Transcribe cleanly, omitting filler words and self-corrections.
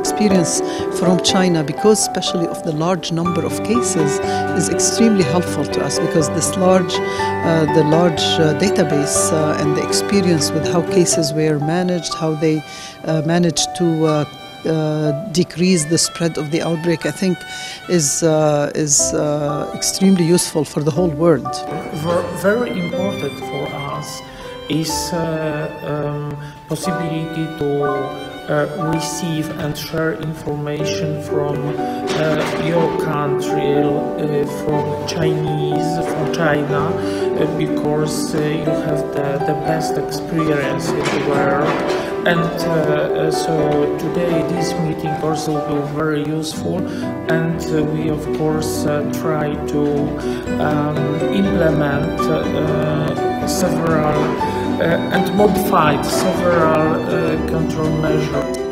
experience from China, because especially of the large number of cases, is extremely helpful to us, because this large database and the experience with how cases were managed, how they managed to decrease the spread of the outbreak, I think is extremely useful for the whole world. Very important for us is possibility to receive and share information from your country, from China, because you have the best experience in the world. And so today this meeting also will be very useful, and we of course try to implement several and modify several control measures.